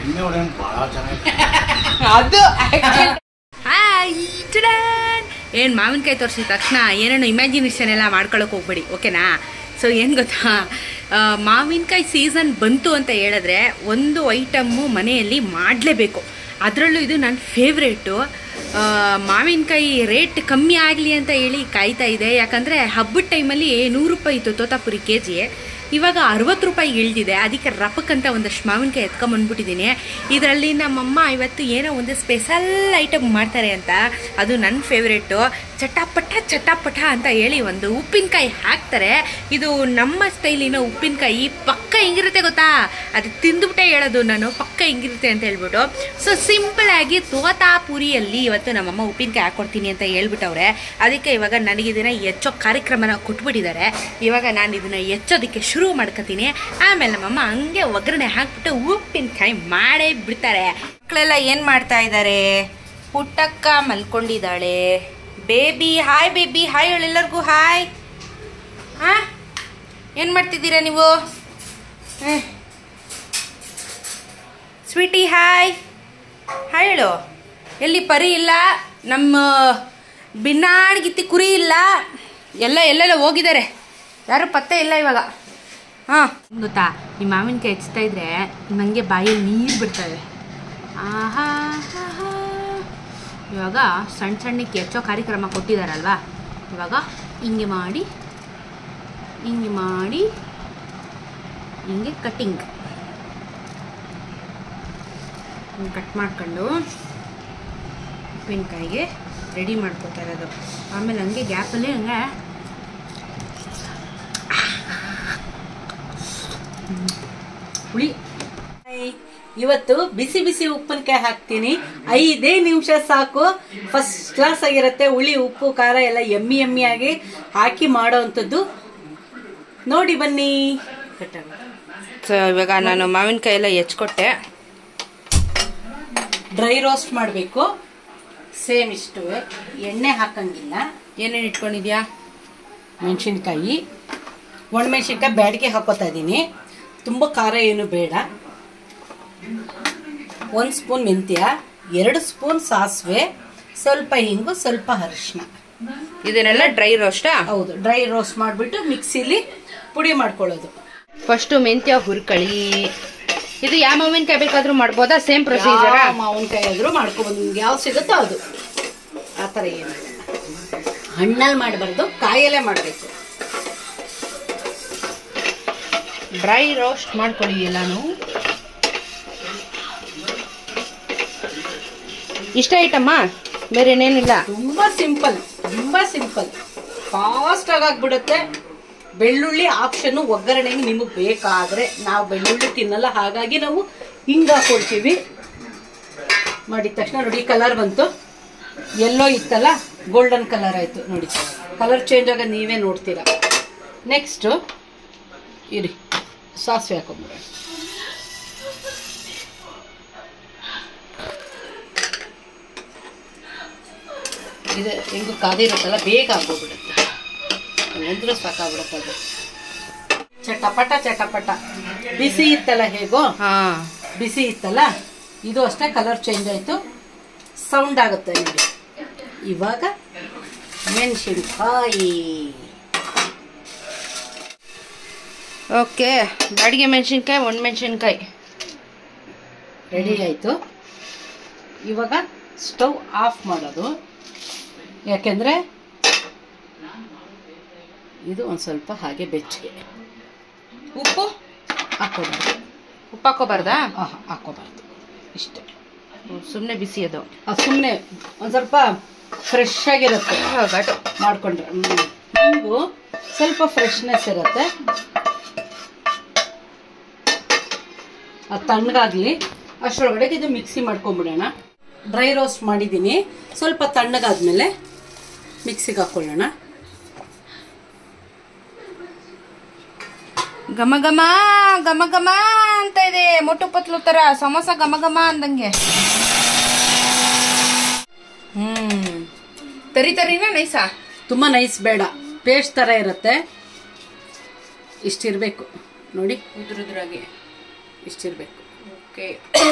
ಅದು ಏನು ಮಾವಿನಕಾಯಿ ತೋರಿಸಿದ ತಕ್ಷಣ ಏನೇನೋ ಇಮ್ಯಾಜಿನೇಷನ್ ಎಲ್ಲ ಮಾಡ್ಕೊಳಕ್ಕೆ ಹೋಗ್ಬೇಡಿ, ಓಕೆನಾ? ಸೊ ಏನು ಗೊತ್ತಾ, ಮಾವಿನಕಾಯಿ ಸೀಸನ್ ಬಂತು ಅಂತ ಹೇಳಿದ್ರೆ ಒಂದು ಐಟಮ್ಮು ಮನೆಯಲ್ಲಿ ಮಾಡಲೇಬೇಕು. ಅದರಲ್ಲೂ ಇದು ನನ್ನ ಫೇವ್ರೇಟು. ಮಾವಿನಕಾಯಿ ರೇಟ್ ಕಮ್ಮಿ ಆಗಲಿ ಅಂತ ಹೇಳಿ ಕಾಯ್ತಾ ಇದೆ. ಯಾಕಂದರೆ ಹಬ್ಬದ ಟೈಮಲ್ಲಿ 100 ರೂಪಾಯಿ ಇತ್ತು ತೋತಾಪುರಿ kg, ಇವಾಗ 60 ರೂಪಾಯಿಗೆ ಇಳಿದಿದೆ. ಅದಕ್ಕೆ ರಪಕ್ಕಂತ ಒಂದಷ್ಟು ಮಾವಿನಕಾಯಿ ಎತ್ಕೊಂಬಂದ್ಬಿಟ್ಟಿದ್ದೀನಿ. ಇದರಲ್ಲಿ ನಮ್ಮಮ್ಮ ಇವತ್ತು ಏನೋ ಒಂದು ಸ್ಪೆಷಲ್ ಐಟಮ್ ಮಾಡ್ತಾರೆ ಅಂತ, ಅದು ನನ್ನ ಫೇವ್ರೇಟು. ಚಟಾಪಟ ಅಂತ ಹೇಳಿ ಒಂದು ಉಪ್ಪಿನಕಾಯಿ ಹಾಕ್ತಾರೆ. ಇದು ನಮ್ಮ ಸ್ಟೈಲಿನ ಉಪ್ಪಿನಕಾಯಿ. ಪಕ್ಕ ಹೆಂಗಿರುತ್ತೆ ಗೊತ್ತಾ, ಅದು ತಿಂದುಬಿಟ್ಟೆ ಹೇಳೋದು ನಾನು, ಪಕ್ಕ ಹೆಂಗಿರುತ್ತೆ ಅಂತ ಹೇಳ್ಬಿಟ್ಟು. ಸೊ ಸಿಂಪಲಾಗಿ ತೋತಾಪುರಿಯಲ್ಲಿ ಇವತ್ತು ನಮ್ಮಮ್ಮ ಉಪ್ಪಿನಕಾಯಿ ಹಾಕ್ಕೊಡ್ತೀನಿ ಅಂತ ಹೇಳ್ಬಿಟ್ಟವ್ರೆ. ಅದಕ್ಕೆ ಇವಾಗ ನನಗೆ ಇದನ್ನು ಹೆಚ್ಚೋ ಕಾರ್ಯಕ್ರಮನ ಕೊಟ್ಬಿಟ್ಟಿದ್ದಾರೆ. ಇವಾಗ ನಾನು ಇದನ್ನು ಹೆಚ್ಚೋದಕ್ಕೆ ಶುರು ಮಾಡ್ಕೊತೀನಿ. ಆಮೇಲೆ ನಮ್ಮಮ್ಮ ಹಂಗೆ ಒಗ್ಗರಣೆ ಹಾಕ್ಬಿಟ್ಟು ಉಪ್ಪಿನಕಾಯಿ ಮಾಡೇ ಬಿಡ್ತಾರೆ. ಮಕ್ಕಳೆಲ್ಲ ಏನು ಮಾಡ್ತಾ ಇದ್ದಾರೆ? ಪುಟ್ಟಕ್ಕ ಮಲ್ಕೊಂಡಿದ್ದಾಳೆ. ಬೇಬಿ ಹಾಯ್, ಬೇಬಿ ಹಾಯ್ ಹೇಳು ಎಲ್ಲರಿಗೂ ಹಾಯ್. ಹಾಂ, ಏನು ಮಾಡ್ತಿದ್ದೀರಾ ನೀವು? ಸ್ವೀಟಿ ಹಾಯ್ ಹಾಯ್ ಹೇಳು. ಎಲ್ಲಿ ಪರಿ ಇಲ್ಲ, ನಮ್ಮ ಬಿನ್ನಾಡ್ಗಿತ್ತಿ ಕುರಿ ಇಲ್ಲ, ಎಲ್ಲೆಲ್ಲ ಹೋಗಿದ್ದಾರೆ, ಯಾರು ಪತ್ತೆ ಇಲ್ಲ ಇವಾಗ. ಹಾಂ ಗೊತ್ತಾ, ಈ ಮಾವಿನಕಾಯಿ ಹೆಚ್ಚುತ್ತಾ ಇದ್ರೆ ನನಗೆ ಬಾಯಲ್ಲಿ ನೀರು ಬಿಡ್ತವೆ. ಆಹಾ, ಇವಾಗ ಸಣ್ಣಕ್ಕೆ ಹೆಚ್ಚೋ ಕಾರ್ಯಕ್ರಮ ಕೊಟ್ಟಿದ್ದಾರಲ್ವಾ, ಇವಾಗ ಹಿಂಗೆ ಮಾಡಿ ಹಿಂಗೆ ಕಟ್ಟಿಂಗ್ ಕಟ್ ಮಾಡ್ಕೊಂಡು ಉಪ್ಪಿನಕಾಯಿಗೆ ರೆಡಿ ಮಾಡ್ಕೊತಾ ಇರೋದು. ಆಮೇಲೆ ಹಂಗೆ ಗ್ಯಾಪಲ್ಲಿ ಹಂಗೆ ಹುಳಿ. ಇವತ್ತು ಬಿಸಿ ಬಿಸಿ ಉಪ್ಪಿನಕಾಯಿ ಹಾಕ್ತೀನಿ. 5 ನಿಮಿಷ ಸಾಕು, ಫಸ್ಟ್ ಕ್ಲಾಸ್ ಆಗಿರುತ್ತೆ. ಹುಳಿ ಉಪ್ಪು ಖಾರ ಎಲ್ಲ ಎಮ್ಮಿ ಆಗಿ ಹಾಕಿ ಮಾಡೋವಂಥದ್ದು. ನೋಡಿ ಬನ್ನಿ. ಸೊ ಇವಾಗ ನಾನು ಮಾವಿನಕಾಯಿ ಎಲ್ಲ ಹೆಚ್ಚಿಕೊಟ್ಟೆ. ಡ್ರೈ ರೋಸ್ಟ್ ಮಾಡಬೇಕು. ಸೇಮ್ ಇಷ್ಟು, ಎಣ್ಣೆ ಹಾಕಂಗಿಲ್ಲ. ಏನೇನು ಇಟ್ಕೊಂಡಿದ್ಯಾ? ಮೆಣಸಿನ್ಕಾಯಿ, ಒಣಮೆಣಸಿನ್ಕಾಯಿ ಬ್ಯಾಡಿಗೆ ಹಾಕೋತಾ ಇದ್ದೀನಿ. ತುಂಬ ಖಾರ ಏನು ಬೇಡ. 1 ಸ್ಪೂನ್ ಮೆಂತ್ಯ, 2 ಸ್ಪೂನ್ ಸಾಸಿವೆ, ಸ್ವಲ್ಪ ಹಿಂಗು, ಸ್ವಲ್ಪ ಅರಿಶಿನ. ಇದನ್ನೆಲ್ಲ ಡ್ರೈ ರೋಸ್ಟಾ? ಹೌದು, ಡ್ರೈ ರೋಸ್ಟ್ ಮಾಡಿಬಿಟ್ಟು ಮಿಕ್ಸಿಲಿ ಪುಡಿ ಮಾಡ್ಕೊಳ್ಳೋದು. ಫಸ್ಟು ಮೆಂತ್ಯ ಹುರ್ಕೊಳ್ಳಿ. ಇದು ಯಾವ ಮಾವಿನಕಾಯಿ ಬೇಕಾದ್ರೂ ಮಾಡ್ಬೋದಾ? Same procedure. ಮಾವಿನಕಾಯಿ ಆದ್ರೂ ಮಾಡ್ಕೊಬೋದು, ನಿಮ್ಗೆ ಯಾವ ಸಿಗುತ್ತೋ ಅದು. ಆ ಥರ ಏನು ಹಣ್ಣಲ್ಲಿ ಮಾಡಬಾರ್ದು, ಕಾಯಲ್ಲೇ ಮಾಡಬೇಕು. ಡ್ರೈ ರೋಸ್ಟ್ ಮಾಡ್ಕೊಳ್ಳಿ ಎಲ್ಲಾನು. ಇಷ್ಟ ಐಟಮ್ಮ, ಬೇರೆ ಏನೇನಿಲ್ಲ. ತುಂಬಾ ಸಿಂಪಲ್, ಫಾಸ್ಟ್ ಆಗಾಗ್ಬಿಡುತ್ತೆ. ಬೆಳ್ಳುಳ್ಳಿ ಆಪ್ಷನ್ ಒಗ್ಗರಣೆಗೆ ನಿಮಗೆ ಬೇಕಾದ್ರೆ. ನಾವು ಬೆಳ್ಳುಳ್ಳಿ ತಿನ್ನಲ್ಲ, ಹಾಗಾಗಿ ನಾವು ಹಿಂಗ ಹಾಕೊಳ್ತೀವಿ. ಮಾಡಿದ ತಕ್ಷಣ ನೋಡಿ ಕಲರ್ ಬಂತು. ಎಲ್ಲೋ ಇತ್ತಲ್ಲ, ಗೋಲ್ಡನ್ ಕಲರ್ ಆಯ್ತು ನೋಡಿ. ಕಲರ್ ಚೇಂಜ್ ಆಗೋದು ನೀವೇ ನೋಡ್ತೀರಾ. ನೆಕ್ಸ್ಟ್ ಇರಿ, ಸಾಸಿವೆ ಹಾಕೊಂಡ್ಬಿಡ. ಇದು ಹೆಂಗು ಕಾದಿರುತ್ತಲ್ಲ, ಬೇಗ ಆಗೋಗ್ಬಿಡುತ್ತೆ. ಅಂದ್ರೆ ಸಾಕಾಗ್ಬಿಡುತ್ತೆ ಅದು. ಚಟಪಟ ಬಿಸಿ ಇತ್ತಲ್ಲ, ಹೇಗೋ ಬಿಸಿ ಇತ್ತಲ್ಲ, ಇದು ಅಷ್ಟೇ ಕಲರ್ ಚೇಂಜ್ ಆಯ್ತು, ಸೌಂಡ್ ಆಗುತ್ತೆ ನೋಡಿ. ಇವಾಗ ಮೆಣಸಿನ್ಕಾಯಿ. ಓಕೆ, ಬಾಡಿಗೆ ಮೆಣಸಿನ್ಕಾಯಿ, ಒಣಮೆಣಸಿನ್ಕಾಯಿ ರೆಡಿ ಆಯಿತು. ಇವಾಗ ಸ್ಟವ್ ಆಫ್ ಮಾಡೋದು. ಯಾಕೆಂದರೆ ಇದು ಒಂದು ಸ್ವಲ್ಪ ಹಾಗೆ ಬೆಚ್ಚಗೆ. ಉಪ್ಪು ಹಾಕೋಬಾರ್ದು. ಉಪ್ಪು ಹಾಕೋಬಾರ್ದಾ? ಹಾಕೋಬಾರ್ದು, ಇಷ್ಟೇ. ಸುಮ್ಮನೆ ಬಿಸಿ ಅದು. ಸುಮ್ಮನೆ ಒಂದು ಸ್ವಲ್ಪ ಫ್ರೆಶ್ ಆಗಿರುತ್ತೆ ಮಾಡಿಕೊಂಡ್ರೆ. ಹಿಂಗು ಸ್ವಲ್ಪ ಫ್ರೆಶ್ನೆಸ್ ಇರುತ್ತೆ. ಅದು ತಣ್ಣಗಾಗಲಿ, ಅಷ್ಟರೊಳಗಡೆ ಇದು ಮಿಕ್ಸಿ ಮಾಡ್ಕೊಂಬಿಡೋಣ. ಡ್ರೈ ರೋಸ್ಟ್ ಮಾಡಿದ್ದೀನಿ. ಸ್ವಲ್ಪ ತಣ್ಣಗಾದ್ಮೇಲೆ ಮಿಕ್ಸಿಗೆ ಹಾಕ್ಕೊಳ್ಳೋಣ. ಘಮ ಘಮ ಘಮ ಘಮ ಅಂತ ಇದೆ, ಮೊಟ್ಟು ಪತ್ಲು ತರ ಸಮೋಸ ಘಮ ಘಮ ಅಂದಂಗೆ. ತರಿನಾ ನೈಸಾ? ತುಂಬ ನೈಸ್ ಬೇಡ, ಪೇಸ್ಟ್ ಥರ ಇರುತ್ತೆ. ಇಷ್ಟಿರಬೇಕು ನೋಡಿ, ಉದುರುದ್ರಾಗಿ ಇಷ್ಟಿರಬೇಕು. ಓಕೆ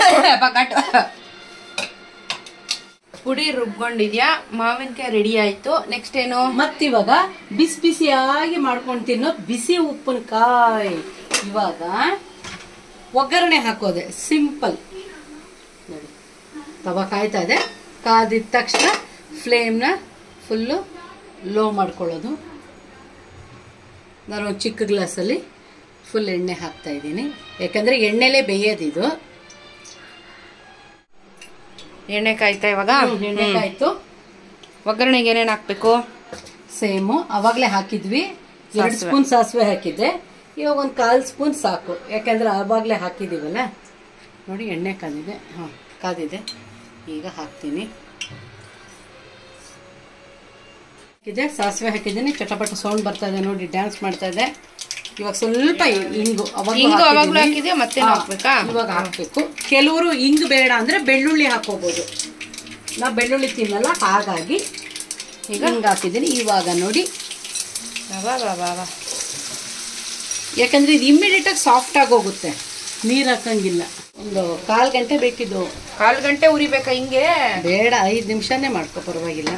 ಪುಡಿ ರುಬ್ಕೊಂಡಿದ್ಯಾ, ಮಾವಿನಕಾಯಿ ರೆಡಿ ಆಯ್ತು. ನೆಕ್ಸ್ಟ್ ಏನು? ಮತ್ತಿವಾಗ ಬಿಸಿ ಬಿಸಿಯಾಗಿ ಮಾಡ್ಕೊಂಡು ತಿನ್ನೋ ಬಿಸಿ ಉಪ್ಪಿನಕಾಯಿ. ಇವಾಗ ಒಗ್ಗರಣೆ ಹಾಕೋದೆ ಸಿಂಪಲ್ ನೋಡಿ. ತವ ಕಾಯ್ತಾ ಇದೆ, ಕಾದಿದ ತಕ್ಷಣ ಫ್ಲೇಮ್ನ ಫುಲ್ಲು ಲೋ ಮಾಡ್ಕೊಳ್ಳೋದು. ನಾನು ಒಂದು ಚಿಕ್ಕ ಗ್ಲಾಸಲ್ಲಿ ಫುಲ್ ಎಣ್ಣೆ ಹಾಕ್ತಾ ಇದ್ದೀನಿ, ಯಾಕಂದರೆ ಎಣ್ಣೆಲೇ ಬೇಯೋದಿದು. ಎಣ್ಣೆ ಕಾಯ್ತಾ ಇವಾಗ? ಎಣ್ಣೆ ಕಾಯ್ತು. ಒಗ್ಗರಣೆಗೆ ಏನೇನು ಹಾಕ್ಬೇಕು? ಸೇಮು ಅವಾಗಲೇ ಹಾಕಿದ್ವಿ. 2 ಸ್ಪೂನ್ ಸಾಸಿವೆ ಹಾಕಿದ್ದೆ, ಇವಾಗ ಒಂದು 1/4 ಸ್ಪೂನ್ ಸಾಕು, ಯಾಕಂದ್ರೆ ಆವಾಗಲೇ ಹಾಕಿದ್ದೀವಲ್ಲ. ನೋಡಿ ಎಣ್ಣೆ ಕಾದಿದೆ, ಕಾದಿದೆ. ಈಗ ಹಾಕ್ತೀನಿ. ಹಾಕಿದೆ, ಸಾಸಿವೆ ಹಾಕಿದ್ದೀನಿ, ಚಟಪಟ ಸೌಂಡ್ ಬರ್ತಾ ಇದೆ ನೋಡಿ, ಡ್ಯಾನ್ಸ್ ಮಾಡ್ತಾ ಇದೆ. ಇವಾಗ ಸ್ವಲ್ಪ ಇಂಗು ಅವಾಗಲೂ ಹಾಕಿದೆ, ಮತ್ತೆ ಹಾಕ್ಬೇಕಾ? ಇವಾಗ ಹಾಕ್ಬೇಕು. ಕೆಲವರು ಇಂಗು ಬೇಡ ಅಂದ್ರೆ ಬೆಳ್ಳುಳ್ಳಿ ಹಾಕೋಬಹುದು. ನಾ ಬೆಳ್ಳುಳ್ಳಿ ತಿನ್ನಲ್ಲ, ಹಾಗಾಗಿ ಈಗ ಹಿಂಗೆ ಹಾಕಿದ್ದೀನಿ. ಇವಾಗ ನೋಡಿ, ಯಾಕಂದ್ರೆ ಇದು ಇಮ್ಮಿಡಿಯೇಟ್ ಆಗಿ ಸಾಫ್ಟ್ ಆಗಿ ಹೋಗುತ್ತೆ, ನೀರು ಹಾಕಂಗಿಲ್ಲ. ಒಂದು 1/4 ಗಂಟೆ ಬೇಕಿದ್ದು. 1/4 ಗಂಟೆ ಉರಿಬೇಕಾ? ಹಿಂಗೆ ಬೇಡ, 5 ನಿಮಿಷನೇ ಮಾಡ್ಕೊ, ಪರವಾಗಿಲ್ಲ.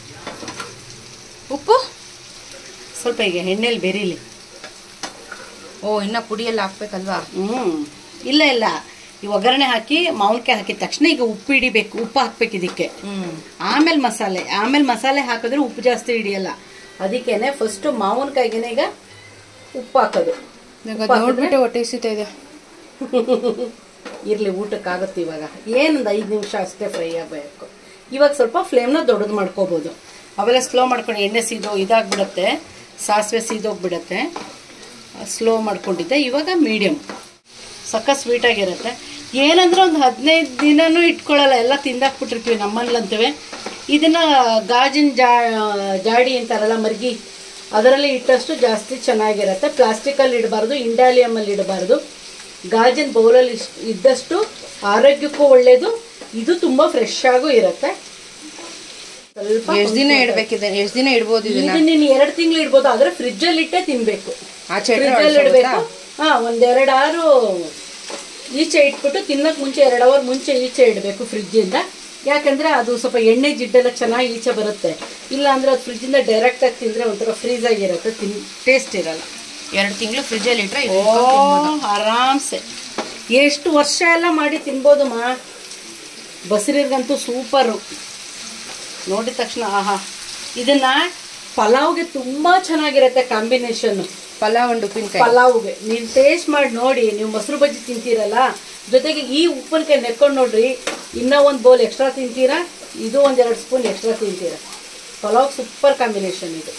ಉಪ್ಪು ಸ್ವಲ್ಪ ಈಗ ಎಣ್ಣೆಲಿ ಬೆರೀಲಿ. ಇನ್ನ ಪುಡಿಯೆಲ್ಲ ಹಾಕ್ಬೇಕಲ್ವಾ? ಇಲ್ಲ ಇಲ್ಲ, ಈ ಒಗ್ಗರಣೆ ಹಾಕಿ ಮಾವಿನಕಾಯಿ ಹಾಕಿದ ತಕ್ಷಣ ಈಗ ಉಪ್ಪು ಹಿಡಿಬೇಕು, ಉಪ್ಪು ಹಾಕ್ಬೇಕು ಇದಕ್ಕೆ. ಆಮೇಲೆ ಮಸಾಲೆ ಹಾಕಿದ್ರೆ ಉಪ್ಪು ಜಾಸ್ತಿ ಹಿಡಿಯಲ್ಲ. ಅದಕ್ಕೇನೆ ಫಸ್ಟ್ ಮಾವಿನಕಾಯಿಗೆನೆ ಈಗ ಉಪ್ಪು ಹಾಕೋದು. ನೋಡ್ಬಿಟ್ಟು ಹೊಟ್ಟೆ ಹಸಿತಾ ಇದೆ. ಇರ್ಲಿ, ಊಟಕ್ಕಾಗುತ್ತೆ. ಇವಾಗ ಏನೊಂದು 5 ನಿಮಿಷ ಅಷ್ಟೇ ಫ್ರೈ ಆಗಬೇಕು. ಇವಾಗ ಸ್ವಲ್ಪ ಫ್ಲೇಮ್ನ ದೊಡ್ಡದು ಮಾಡ್ಕೋಬಹುದು. ಅವೆಲ್ಲ ಸ್ಲೋ ಮಾಡ್ಕೊಂಡು ಎಣ್ಣೆ ಇದಾಗ್ಬಿಡುತ್ತೆ, ಸಾಸಿವೆ ಸೀದೋಗ್ಬಿಡುತ್ತೆ. ಸ್ಲೋ ಮಾಡ್ಕೊಂಡಿದ್ದೆ. ಇವಾಗ ಮೀಡಿಯಮ್, ಸಕ್ಕ ಸ್ವೀಟಾಗಿರುತ್ತೆ. ಏನಂದ್ರೆ ಒಂದು 15 ದಿನನೂ ಇಟ್ಕೊಳ್ಳಲ್ಲ, ಎಲ್ಲ ತಿಂದಾಕ್ಬಿಟ್ಟಿರ್ತೀವಿ ನಮ್ಮನೇಲಂತೇವೆ. ಇದನ್ನ ಗಾಜಿನ ಜಾಡಿ ಅಂತಾರಲ್ಲ, ಮರ್ಗಿ, ಅದರಲ್ಲಿ ಇಟ್ಟಷ್ಟು ಜಾಸ್ತಿ ಚೆನ್ನಾಗಿರುತ್ತೆ. ಪ್ಲಾಸ್ಟಿಕಲ್ಲಿ ಇಡಬಾರ್ದು, ಇಂಡಾಲಿಯಮಲ್ಲಿ ಇಡಬಾರ್ದು. ಗಾಜಿನ ಬೌಲಲ್ಲಿ ಇದ್ದಷ್ಟು ಆರೋಗ್ಯಕ್ಕೂ ಒಳ್ಳೇದು. ಇದು ತುಂಬ ಫ್ರೆಶ್ ಆಗೂ ಇರುತ್ತೆ. ಸ್ವಲ್ಪ ಎಷ್ಟು ದಿನ ಇಡಬೇಕಿದೆ? ಎಷ್ಟು ದಿನ ಇಡ್ಬೋದು ಇದನ್ನ? ನೀನು 2 ತಿಂಗಳು ಇಡ್ಬೋದು, ಆದ್ರೆ ಫ್ರಿಜ್ಜಲ್ಲಿ ಇಟ್ಟೆ ತಿನ್ಬೇಕು. ಫ್ರಿಜ್ಜಲ್ಲಿ ಇಡಬೇಕು. 1-2 ಅವರ್ ಈಚೆ ಇಟ್ಬಿಟ್ಟು ತಿನ್ನಕ್ ಮುಂಚೆ 2 ಅವರ್ ಮುಂಚೆ ಈಚೆ ಇಡಬೇಕು ಫ್ರಿಜ್ಜಿಂದ. ಯಾಕಂದ್ರೆ ಅದು ಸ್ವಲ್ಪ ಎಣ್ಣೆ ಜಿಡ್ಡೆಲ್ಲ ಚೆನ್ನಾಗಿ ಈಚೆ ಬರುತ್ತೆ. ಇಲ್ಲ ಅಂದ್ರೆ ಅದು ಫ್ರಿಜ್ಜಿಂದ ಡೈರೆಕ್ಟ್ ಆಗಿ ತಿಂದ್ರೆ ಒಂಥರ ಫ್ರೀಸ್ ಆಗಿರುತ್ತೆ, ಟೇಸ್ಟ್ ಇರಲ್ಲ. 2 ತಿಂಗಳು ಫ್ರಿಜ್ಜಲ್ಲಿ ಇಟ್ರೆ ಆರಾಮ್ಸೆ ಎಷ್ಟು ವರ್ಷ ಎಲ್ಲ ಮಾಡಿ ತಿನ್ಬೋದು ಮಾ. ಬಸರಿಗಂತೂ ಸೂಪರು. ನೋಡಿದ ತಕ್ಷಣ ಆಹಾ. ಇದನ್ನ ಪಲಾವ್ಗೆ ತುಂಬಾ ಚೆನ್ನಾಗಿರುತ್ತೆ ಕಾಂಬಿನೇಷನ್. ಪಲಾವ್ಗೆ ನೀವು ಟೇಸ್ಟ್ ಮಾಡಿ ನೋಡಿ. ನೀವು ಮೊಸರು ಬಜ್ಜಿ ತಿಂತೀರಲ್ಲ, ಜೊತೆಗೆ ಈ ಉಪ್ಪಿನಕಾಯಿ ನೆಕ್ಕೊಂಡು ನೋಡ್ರಿ, ಇನ್ನೂ 1 ಬೌಲ್ ಎಕ್ಸ್ಟ್ರಾ ತಿಂತೀರಾ, ಇದು 1-2 ಸ್ಪೂನ್ ಎಕ್ಸ್ಟ್ರಾ ತಿಂತೀರಾ. ಪಲಾವ್ ಸೂಪರ್ ಕಾಂಬಿನೇಷನ್ ಇದು.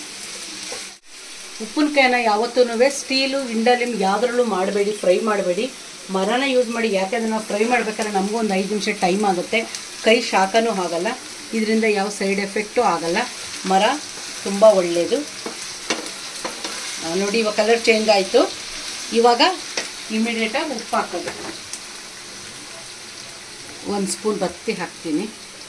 ಉಪ್ಪಿನಕಾಯಿನ ಯಾವತ್ತೂ ಸ್ಟೀಲು, ಇಂಡಾಲಿಯಂ ಯಾವುದ್ರಲ್ಲೂ ಮಾಡಬೇಡಿ, ಫ್ರೈ ಮಾಡಬೇಡಿ. ಮರನ ಯೂಸ್ ಮಾಡಿ. ಯಾಕಂದ್ರೆ ನಾವು ಫ್ರೈ ಮಾಡ್ಬೇಕಾದ್ರೆ ನಮಗೂ ಒಂದು 5 ನಿಮಿಷ ಟೈಮ್ ಆಗುತ್ತೆ, ಕೈ ಶಾಖನೂ ಆಗಲ್ಲ, ಇದರಿಂದ ಯಾವ ಸೈಡ್ ಎಫೆಕ್ಟು ಆಗಲ್ಲ. ಮರ ತುಂಬ ಒಳ್ಳೆಯದು. ನೋಡಿ ಇವಾಗ ಕಲರ್ ಚೇಂಜ್ ಆಯಿತು. ಇವಾಗ ಇಮಿಡಿಯೇಟಾಗಿ ಉಪ್ಪು ಹಾಕೋದು. 1 ಸ್ಪೂನ್ ಬತ್ತಿ ಹಾಕ್ತೀನಿ.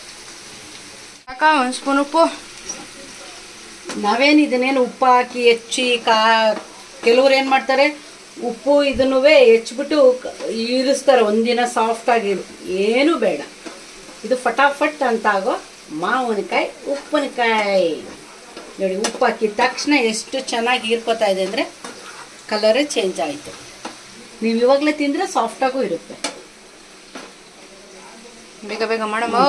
1 ಸ್ಪೂನ್ ಉಪ್ಪು. ನಾವೇನು ಇದನ್ನೇನು ಉಪ್ಪು ಹಾಕಿ ಹೆಚ್ಚಿ ಕೆಲವ್ರು ಏನು ಮಾಡ್ತಾರೆ, ಉಪ್ಪು ಇದನ್ನು ಹೆಚ್ಚಿಬಿಟ್ಟು ಇರಿಸ್ತಾರೆ ಒಂದಿನ ಸಾಫ್ಟ್ ಆಗಿರು. ಏನೂ ಬೇಡ, ಇದು ಫಟಾಫಟ್ ಅಂತ ಆಗೋ ಮಾವಿನಕಾಯಿ ಉಪ್ಪಿನಕಾಯಿ. ನೋಡಿ ಉಪ್ಪು ಹಾಕಿದ ತಕ್ಷಣ ಎಷ್ಟು ಚೆನ್ನಾಗಿ ಹೀರ್ಕೋತಾ ಇದೆ ಅಂದರೆ ಕಲರೇ ಚೇಂಜ್ ಆಯಿತು. ನೀವು ಇವಾಗಲೇ ತಿಂದರೆ ಸಾಫ್ಟಾಗೂ ಇರುತ್ತೆ. ಬೇಗ ಬೇಗ ಮಾಡಮ್ಮ.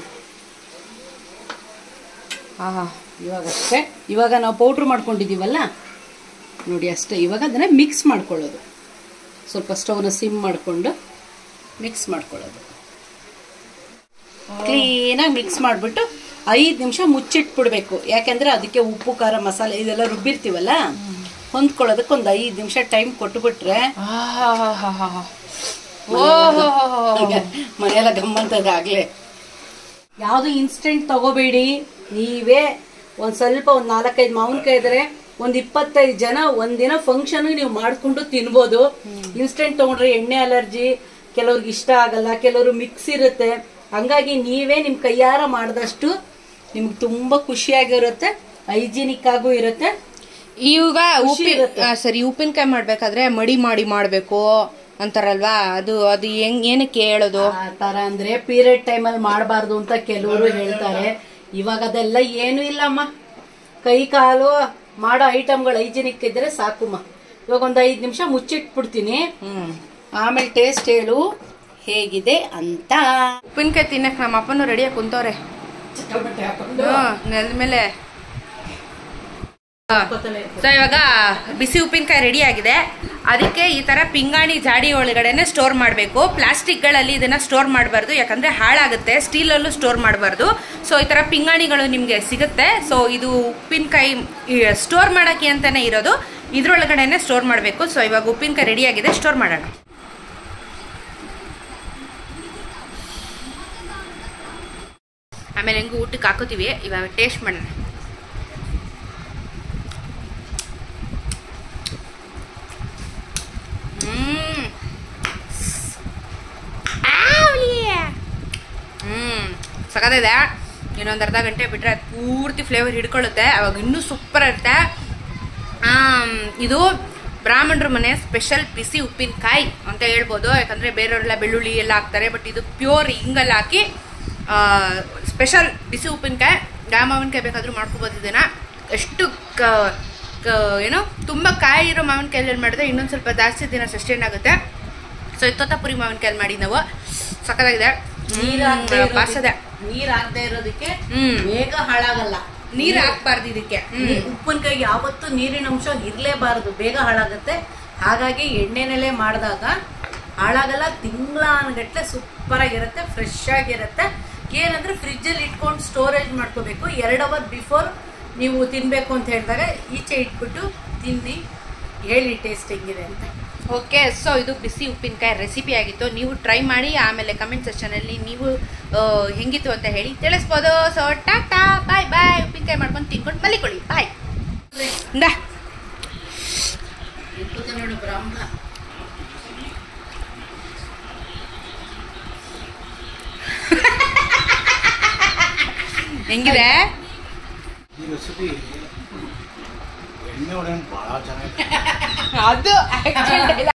ಇವಾಗ ಅಷ್ಟೇ. ಇವಾಗ ನಾವು ಪೌಡ್ರ್ ಮಾಡ್ಕೊಂಡಿದ್ದೀವಲ್ಲ ನೋಡಿ, ಅಷ್ಟೇ. ಇವಾಗ ಅದನ್ನು ಮಿಕ್ಸ್ ಮಾಡ್ಕೊಳ್ಳೋದು. ಸ್ವಲ್ಪ ಸ್ಟವ್ನ ಸಿಮ್ ಮಾಡಿಕೊಂಡು ಮಿಕ್ಸ್ ಮಾಡ್ಕೊಳ್ಳೋದು. ಕ್ಲೀನಾಗಿ ಮಿಕ್ಸ್ ಮಾಡಿಬಿಟ್ಟು 5 ನಿಮಿಷ ಮುಚ್ಚಿಟ್ಬಿಡ್ಬೇಕು. ಯಾಕೆಂದರೆ ಅದಕ್ಕೆ ಉಪ್ಪು, ಖಾರ, ಮಸಾಲೆ ಇದೆಲ್ಲ ರುಬ್ಬಿರ್ತೀವಲ್ಲ, ಹೊಂದ್ಕೊಳ್ಳೋದಕ್ಕೆ ಒಂದು 5 ನಿಮಿಷ ಟೈಮ್ ಕೊಟ್ಟುಬಿಟ್ರೆ ಮನೆಯೆಲ್ಲ ಗಮ್ಮಂತದ ಆಗಲೇ. ಯಾವುದು ಇನ್ಸ್ಟೆಂಟ್ ತಗೋಬೇಡಿ. ನೀವೇ ಒಂದು ಸ್ವಲ್ಪ ಒಂದು 4-5 ಮಾವಿನಕಾಯಿ ಇದ್ರೆ ಒಂದು 25 ಜನ ಒಂದಿನ ಫಂಕ್ಷನ್ ನೀವು ಮಾಡಿಕೊಂಡು ತಿನ್ಬೋದು. ಇನ್ಸ್ಟೆಂಟ್ ತೊಗೊಂಡ್ರೆ ಎಣ್ಣೆ ಅಲರ್ಜಿ, ಕೆಲವ್ರಿಗೆ ಇಷ್ಟ ಆಗಲ್ಲ, ಕೆಲವರು ಮಿಕ್ಸ್ ಇರುತ್ತೆ. ಹಂಗಾಗಿ ನೀವೇ ನಿಮ್ಮ ಕೈಯಾರ ಮಾಡಿದಷ್ಟು ನಿಮ್ಗೆ ತುಂಬ ಖುಷಿಯಾಗಿರುತ್ತೆ, ಹೈಜಿನಿಕ್ ಆಗೂ ಇರುತ್ತೆ. ಈಗ ಸರಿ, ಉಪ್ಪಿನಕಾಯಿ ಮಾಡ್ಬೇಕಾದ್ರೆ ಮಡಿ ಮಾಡಿ ಮಾಡಬೇಕು, ಅಂತಾರಲ್ವಾ, ಅದು ಅದು ಏನಕ್ಕೆ ಹೇಳೋದು ಆ ತರ ಅಂದ್ರೆ ಪೀರಿಯಡ್ ಟೈಮಲ್ಲಿ ಮಾಡಬಾರ್ದು ಅಂತ ಕೆಲವರು ಹೇಳ್ತಾರೆ. ಇವಾಗ ಅದೆಲ್ಲ ಏನು ಇಲ್ಲಮ್ಮ, ಕೈ ಕಾಲು ಮಾಡೋ ಐಟಮ್ಗಳು ಹೈಜಿನಿಕ್ ಇದ್ರೆ ಸಾಕುಮ್ಮ. ಇವಾಗ ಒಂದು 5 ನಿಮಿಷ ಮುಚ್ಚಿಟ್ಬಿಡ್ತೀನಿ, ಆಮೇಲೆ ಟೇಸ್ಟ್ ಹೇಳು ಹೇಗಿದೆ ಅಂತ. ಉಪ್ಪಿನಕಾಯಿ ತಿನ್ನಕ್ ನಮ್ಮ ಅಪ್ಪನೂ ರೆಡಿಯಾಗಿ ಕುಂತವ್ರೆ ನೆಲದ ಮೇಲೆ. ಸೊ ಇವಾಗ ಬಿಸಿ ಉಪ್ಪಿನಕಾಯಿ ರೆಡಿ ಆಗಿದೆ. ಅದಕ್ಕೆ ಈ ತರ ಪಿಂಗಾಣಿ ಜಾಡಿ ಒಳಗಡೆನೆ ಸ್ಟೋರ್ ಮಾಡಬೇಕು. ಪ್ಲಾಸ್ಟಿಕ್ಗಳಲ್ಲಿ ಇದನ್ನ ಸ್ಟೋರ್ ಮಾಡಬಾರ್ದು, ಯಾಕಂದ್ರೆ ಹಾಳಾಗುತ್ತೆ. ಸ್ಟೀಲಲ್ಲೂ ಸ್ಟೋರ್ ಮಾಡಬಾರ್ದು. ಸೊ ಈ ತರ ಪಿಂಗಾಣಿಗಳು ನಿಮ್ಗೆ ಸಿಗುತ್ತೆ. ಸೊ ಇದು ಉಪ್ಪಿನಕಾಯಿ ಸ್ಟೋರ್ ಮಾಡಕ್ಕೆ ಅಂತಾನೆ ಇರೋದು, ಇದ್ರೊಳಗಡೆನೆ ಸ್ಟೋರ್ ಮಾಡಬೇಕು. ಸೊ ಇವಾಗ ಉಪ್ಪಿನಕಾಯಿ ರೆಡಿ ಆಗಿದೆ, ಸ್ಟೋರ್ ಮಾಡೋಣ. ಆಮೇಲೆ ಹೆಂಗೂ ಊಟಕ್ಕೆ ಹಾಕೋತೀವಿ. ಇವಾಗ ಟೇಸ್ಟ್ ಮಾಡೋಣ. ಸಖತ್ತಿದೆ. ಇನ್ನೊಂದು ಅರ್ಧ ಗಂಟೆ ಬಿಟ್ಟರೆ ಪೂರ್ತಿ ಫ್ಲೇವರ್ ಹಿಡ್ಕೊಳ್ಳುತ್ತೆ, ಅವಾಗ ಇನ್ನೂ ಸೂಪರ್ ಇರುತ್ತೆ. ಇದು ಬ್ರಾಹ್ಮಣರ ಮನೆ ಸ್ಪೆಷಲ್ ಬಿಸಿ ಉಪ್ಪಿನಕಾಯಿ ಅಂತ ಹೇಳ್ಬೋದು, ಯಾಕಂದರೆ ಬೇರೆಯವರೆಲ್ಲ ಬೆಳ್ಳುಳ್ಳಿ ಎಲ್ಲ ಹಾಕ್ತಾರೆ. ಬಟ್ ಇದು ಪ್ಯೂರ್ ಹಿಂಗಲ್ಲಿ ಹಾಕಿ ಸ್ಪೆಷಲ್ ಬಿಸಿ ಉಪ್ಪಿನಕಾಯಿ. ಮಾವಿನಕಾಯಿ ಬೇಕಾದರೂ ಮಾಡ್ಕೋಬೋದು ಇದನ್ನು. ಎಷ್ಟು ಏನೋ ತುಂಬ ಕಾಯಿ ಇರೋ ಮಾವಿನಕಾಯಲ್ಲಿ ಮಾಡಿದ್ರೆ ಇನ್ನೊಂದು ಸ್ವಲ್ಪ ಜಾಸ್ತಿ ದಿನ ಸಸ್ಟೈನ್ ಆಗುತ್ತೆ. ಸೊ ತೋತಾಪುರಿ ಮಾವಿನಕಾಯಲ್ಲಿ ಮಾಡಿ ನಾವು ಸಕ್ಕತ್ತಾಗಿದೆ. ನೀರ್ ಹಾಕದೆ ಇರೋದಕ್ಕೆ ಬೇಗ ಹಾಳಾಗಲ್ಲ. ನೀರ್ ಹಾಕ್ಬಾರ್ದು ಇದಕ್ಕೆ. ಉಪ್ಪಿನಕಾಯಿಗೆ ಯಾವತ್ತೂ ನೀರಿನ ಅಂಶ ಇರ್ಲೇಬಾರದು, ಬೇಗ ಹಾಳಾಗುತ್ತೆ. ಹಾಗಾಗಿ ಎಣ್ಣೆನಲ್ಲೇ ಮಾಡಿದಾಗ ಹಾಳಾಗಲ್ಲ. ತಿಂಗಳಾನಗಟ್ಲೆ ಸೂಪರ್ ಆಗಿರುತ್ತೆ, ಫ್ರೆಶ್ ಆಗಿರುತ್ತೆ. ಏನಂದ್ರೆ ಫ್ರಿಜ್ಜಲ್ಲಿ ಇಟ್ಕೊಂಡು ಸ್ಟೋರೇಜ್ ಮಾಡ್ಕೋಬೇಕು. 2 ಅವರ್ ಬಿಫೋರ್ ನೀವು ತಿನ್ಬೇಕು ಅಂತ ಹೇಳಿದಾಗ ಈಚೆ ಇಟ್ಬಿಟ್ಟು ತಿಂದು ಹೇಳಿ ಟೇಸ್ಟ್ ಹೆಂಗಿದೆ ಅಂತ. ಓಕೆ, ಸೊ ಇದು ಬಿಸಿ ಉಪ್ಪಿನಕಾಯಿ ರೆಸಿಪಿ ಆಗಿತ್ತು. ನೀವು ಟ್ರೈ ಮಾಡಿ, ಆಮೇಲೆ ಕಮೆಂಟ್ ಸೆಕ್ಷನಲ್ಲಿ ನೀವು ಹೆಂಗಿತ್ತು ಅಂತ ಹೇಳಿ ತಿಳಿಸ್ಬೋದು. ಸೊ ಟಾಟಾ, ಬಾಯ್ ಬಾಯ್. ಉಪ್ಪಿನಕಾಯಿ ಮಾಡ್ಕೊಂಡು ತಿನ್ಕೊಂಡು ಮಲಿಕೊಳ್ಳಿ. ಬಾಯ್. ನೋಡು ಬ್ರಾಹ್ಮಣ ಹೆಂಗಿದೆ ಈ ರೆಸಿಪಿ? ಎಣ್ಣೆ ಒಳಗೆ ಭಾಳ ಚೆನ್ನಾಗಿ ಅದು